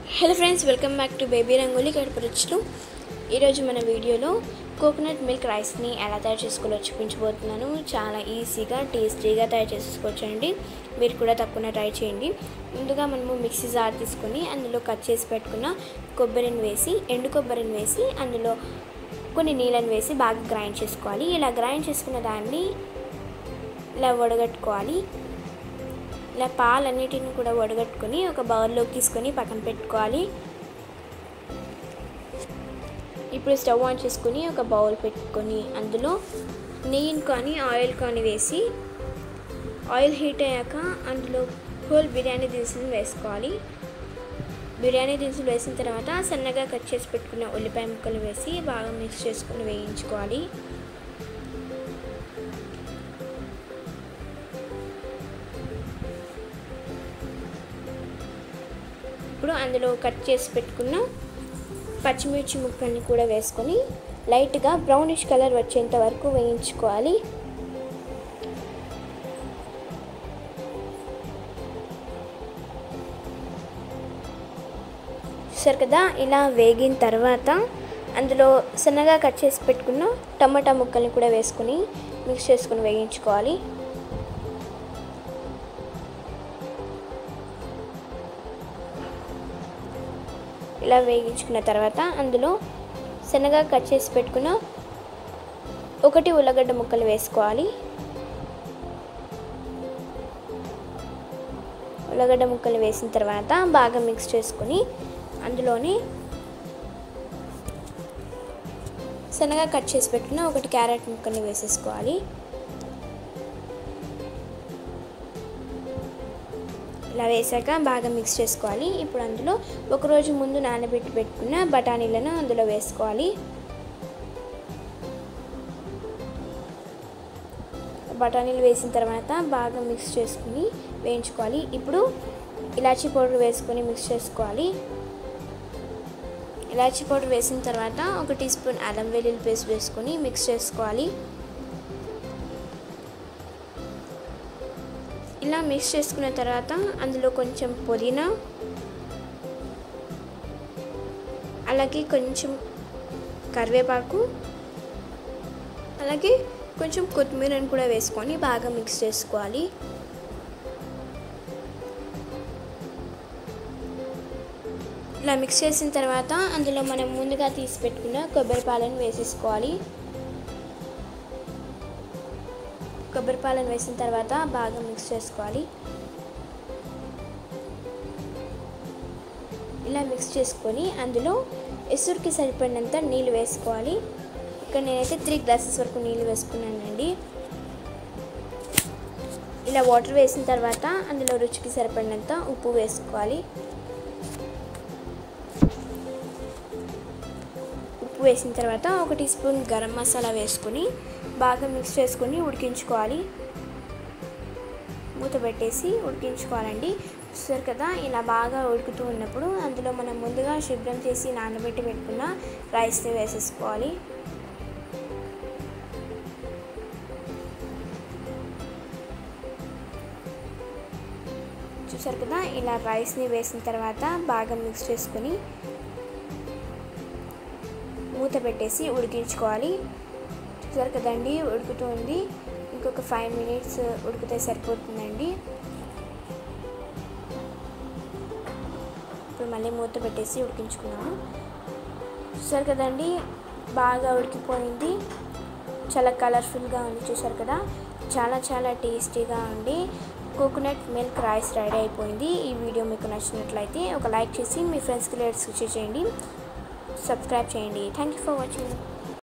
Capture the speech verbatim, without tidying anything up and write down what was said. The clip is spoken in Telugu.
Hello friends, welcome back to baby Rangoli Kadapa రుచులు. ఈరోజు మన వీడియోలో కోకోనట్ మిల్క్ రైస్ని ఎలా తయారు చేసుకోవాలో చూపించబోతున్నాను. చాలా ఈజీగా టేస్టీగా తయారు చేసుకోవచ్చండి. మీరు కూడా తప్పకుండా ట్రై చేయండి. ముందుగా మనము మిక్సీ జార్ తీసుకొని అందులో కట్ చేసి పెట్టుకున్న కొబ్బరిని వేసి ఎండు కొబ్బరిని వేసి అందులో కొన్ని నీళ్ళని వేసి బాగా గ్రైండ్ చేసుకోవాలి. ఇలా గ్రైండ్ చేసుకున్న దాన్ని ఇలా వడగట్టుకోవాలి. ఇలా పాలన్నిటిని కూడా వడగట్టుకొని ఒక బౌల్లోకి తీసుకొని పక్కన పెట్టుకోవాలి. ఇప్పుడు స్టవ్ ఆన్ చేసుకొని ఒక బౌల్ పెట్టుకొని అందులో నెయ్యిని కానీ ఆయిల్ కానీ వేసి ఆయిల్ హీట్ అయ్యాక అందులో హోల్ బిర్యానీ దినుసులు వేసుకోవాలి. బిర్యానీ దినుసులు వేసిన తర్వాత సన్నగా కట్ చేసి పెట్టుకున్న ఉల్లిపాయ ముక్కలు వేసి బాగా మిక్స్ చేసుకొని వేయించుకోవాలి. ఇప్పుడు అందులో కట్ చేసి పెట్టుకున్న పచ్చిమిర్చి ముక్కల్ని కూడా వేసుకొని లైట్గా బ్రౌనిష్ కలర్ వచ్చేంత వరకు వేయించుకోవాలి. చూసారు కదా, ఇలా వేగిన తర్వాత అందులో సన్నగా కట్ చేసి పెట్టుకున్న టమాటా ముక్కల్ని కూడా వేసుకొని మిక్స్ చేసుకొని వేయించుకోవాలి. ఇలా వేయించుకున్న తర్వాత అందులో సన్నగా కట్ చేసి పెట్టుకున్న ఒకటి ఉల్లగడ్డ ముక్కలు వేసుకోవాలి. ఉల్లగడ్డ ముక్కలు వేసిన తర్వాత బాగా మిక్స్ చేసుకొని అందులోనే సన్నగా కట్ చేసి పెట్టుకున్న ఒకటి క్యారెట్ ముక్కల్ని వేసేసుకోవాలి. ఇలా వేసాక బాగా మిక్స్ చేసుకోవాలి. ఇప్పుడు అందులో ఒకరోజు ముందు నానబెట్టి పెట్టుకున్న బఠానీలను అందులో వేసుకోవాలి. బఠానీలు వేసిన తర్వాత బాగా మిక్స్ చేసుకుని వేయించుకోవాలి. ఇప్పుడు ఇలాచీ పౌడర్ వేసుకొని మిక్స్ చేసుకోవాలి. ఇలాచీ పౌడర్ వేసిన తర్వాత ఒక టీ స్పూన్ అల్లం వెల్లుల్లి పేస్ట్ వేసుకొని మిక్స్ చేసుకోవాలి. ఇలా మిక్స్ చేసుకున్న తర్వాత అందులో కొంచెం పుదీనా అలాగే కొంచెం కరివేపాకు అలాగే కొంచెం కొత్తిమీరని కూడా వేసుకొని బాగా మిక్స్ చేసుకోవాలి. ఇలా మిక్స్ చేసిన తర్వాత అందులో మనం ముందుగా తీసి పెట్టుకున్న కొబ్బరి పాలను వేసేసుకోవాలి. కొబ్బరి పాలను వేసిన తర్వాత బాగా మిక్స్ చేసుకోవాలి. ఇలా మిక్స్ చేసుకొని అందులో ఎసురుకి సరిపడినంత నీళ్ళు వేసుకోవాలి. ఇక్కడ నేనైతే త్రీ గ్లాసెస్ వరకు నీళ్ళు వేసుకున్నానండి. ఇలా వాటర్ వేసిన తర్వాత అందులో రుచికి సరిపడినంత ఉప్పు వేసుకోవాలి. ఉప్పు వేసిన తర్వాత ఒక టీ స్పూన్ గరం మసాలా వేసుకొని బాగా మిక్స్ చేసుకొని ఉడికించుకోవాలి. మూత పెట్టేసి ఉడికించుకోవాలండి. చూసారు కదా, ఇలా బాగా ఉడుకుతూ ఉన్నప్పుడు అందులో మనం ముందుగా శుభ్రం చేసి నానబెట్టి పెట్టుకున్న రైస్ని వేసేసుకోవాలి. చూసారు కదా, ఇలా రైస్ని వేసిన తర్వాత బాగా మిక్స్ చేసుకొని మూత పెట్టేసి ఉడికించుకోవాలి. చూసారు కదండి, ఉడుకుతుంది. ఇంకొక ఫైవ్ మినిట్స్ ఉడికితే సరిపోతుందండి. ఇప్పుడు మళ్ళీ మూత పెట్టేసి ఉడికించుకున్నాము. చూసారు కదండి, బాగా ఉడికిపోయింది. చాలా కలర్ఫుల్గా ఉంది. చూసారు కదా, చాలా చాలా టేస్టీగా ఉంది. కోకోనట్ మిల్క్ రైస్ రెడీ అయిపోయింది. ఈ వీడియో మీకు నచ్చినట్లయితే ఒక లైక్ చేసి మీ ఫ్రెండ్స్కి షేర్ చేయండి. సబ్స్క్రైబ్ చేయండి. Thank you for watching.